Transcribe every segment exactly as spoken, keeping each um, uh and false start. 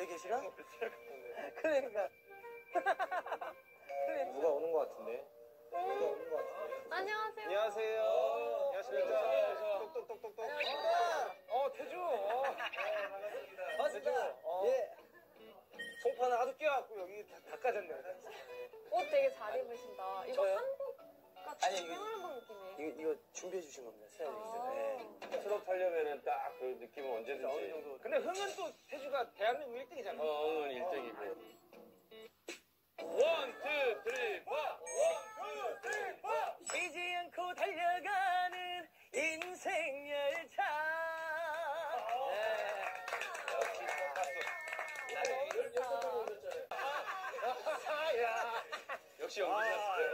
계시나? 그러니까. 그러니까. 누가 오는 것 같은데? 누가 오는 것 같은데? 안녕하세요. 안녕하세요. 안녕하십니까. 똑똑똑똑똑. 어, 태주. 어. 반갑습니다. 반갑습니다. 어. 예. 송파는 하도 뛰어갖고 여기 다, 다 까졌네. 옷 되게 잘 입으신다. 이거 저요? 한복 같은 아니, 이거- 생활복 느낌이에요. 이거, 이거 준비해 주신 겁니다. 스타일리스트. 네. 트롯 하려면은 딱 그 느낌은 언제든지. 어느 정도. 근데 흥은 또 태주가 대한민국 일 등이잖아. 어, 응은 일 등이고. 원, 투, 쓰리, 포! 원, 투, 쓰리, 포! 쉬지 않고 달려가는 인생 열차. 네. 역시 야. 역시 연기셨어요.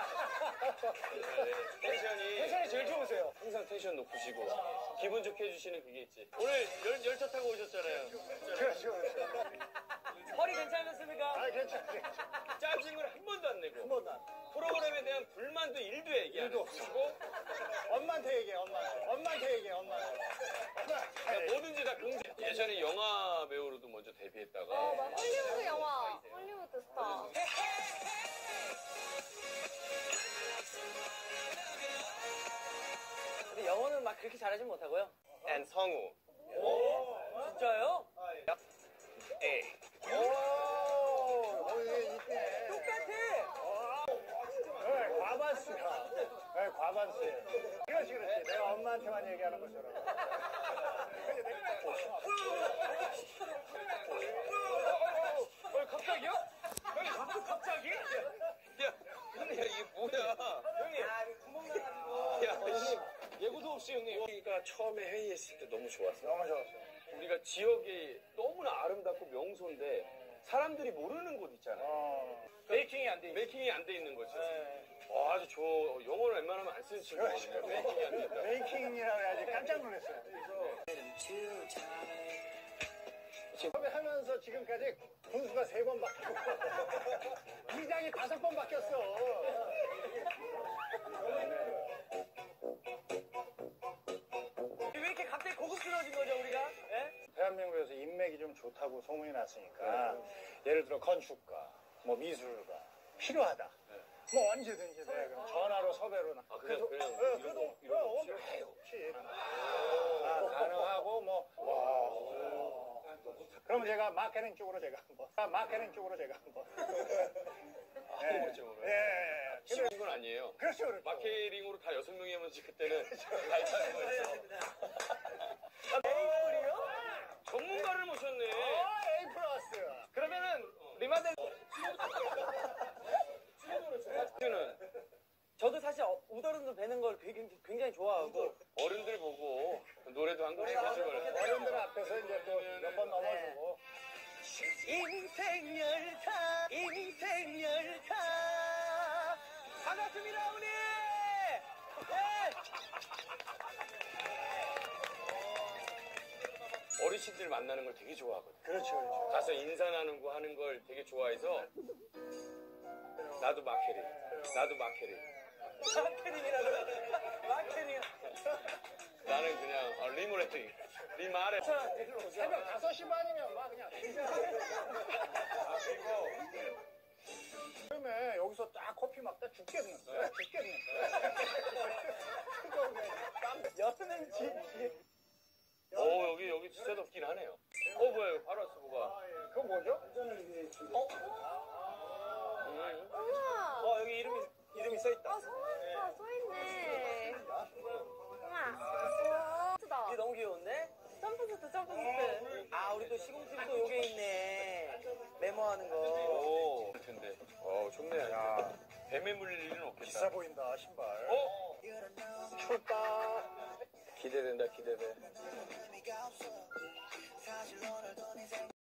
텐션이. 텐션이 제일 좋으세요. 항상 텐션 높으시고 기분 좋게 해주시는 그게 있지. 오늘 열, 열차 타고 오셨잖아요. 그렇죠, 그렇죠. 허리 괜찮으십니까? 아, 괜찮아, 괜찮아. 짜증을 한 번도 안 내고 한 번도 안. 프로그램에 대한 불만도 일도 얘기 안 일도 해주시고 엄마한테 얘기해, 엄마한테. 엄마한테 얘기해, 엄마한테. 그러니까 뭐든지 다 긍정. 예전에 영화 배우로도 먼저 데뷔했다가 어, 막 헐리우드 영화, 헐리우드 스타. 근데 영어는 막 그렇게 잘하진 못하고요. 앤 성우. 진짜요? 에이. 오, 거기 있네. 똑같아. 네, 과반수야. 네, 과반수. 그렇지, 그렇지. 내가 엄마한테만 얘기하는 것처럼. 근데 내가 어, 갑자기요? 형님, 갑자기? 야, 형님, 야, 이게 뭐야? 형님. 아, 구멍 나가지고. 야, 씨, 예고도 없이 형님. 우리가 처음에 회의했을 때 너무 좋았어. 너무 좋았어. 우리가 지역이 너무나 아름답고 명소인데 사람들이 모르는 곳 있잖아요. 어. 메이킹이 안 돼. 있어. 메이킹이 안 돼 있는 거죠. 네. 와, 아주 저 영어를 웬만하면 안 쓰는 친구거든요. 메이킹이 안 된다. 메이킹이라고 해야지 깜짝 놀랐어요. 처음에 하면서 지금까지 군수가 세 번 바뀌고 이장이 다섯 번 바뀌었어. 왜 이렇게 갑자기 고급스러워진 거죠, 우리가? 예? 대한민국에서 인맥이 좀 좋다고 소문이 났으니까 예를 들어 건축가, 뭐 미술가 필요하다. 뭐 언제든지 돼. 그럼 전화로 섭외로 나. 아, 그냥, 그냥 어, 이런 그래도 거, 이런 거 어, 없이? 없이 없이 아, 가능하고 뭐. 와. 그럼 제가 마케팅 쪽으로 제가 한번. 아, 마케팅 쪽으로 제가 한번. 아, 그렇죠. 예, 예, 예. 쉬운 건 아니에요. 그렇죠, 그렇죠. 마케팅으로 다 여섯 명이 하면서 그때는 알차는 거였어. 에이플이요? 전문가를 모셨네. 아, A 플러스. 그러면은 리마델 는 저도 사실 어, 우더른도 뵈는 걸 굉장히, 굉장히 좋아하고 어른들 보고 노래도 한 곡씩 해주거든. 어른들 앞에서 이제 또 몇 번 넘어주고. 인생 열차 인생 열차 반갑습니다 우리. 예. 어르신들 만나는 걸 되게 좋아하거든. 그렇죠, 그렇죠. 가서 인사 나누고 하는 걸 되게 좋아해서 나도 마케팅, 나도 마케팅. 마케팅이라고 마케팅. 나는 그냥 어, 리모레팅, 리마레. 새벽 다섯 시 반이면 막 그냥. 아, 그리고. 처음에 여기서 딱 커피 막다 죽겠는 거야. 죽겠는 거야. 여는 진지. 오, 여기 여기 진짜 덥긴 하네요. 어, 뭐야, 이거 바로 왔어, 뭐가. 그거 뭐죠? 우와. 어 여기 이름이 이름이 써 있다. 아, 성화스타 써있네. 우와. 스다. 이게 너무 귀여운데? 점프스트, 점프스트. 아 우리 또 시공팀도 요게 있네. 메모하는 거. 오, 그럴 텐데. 어, 좋네. 야, 뱀에 물릴 일은 없겠다. 비싸 보인다, 신발. 어? 춥다. 기대된다, 기대돼.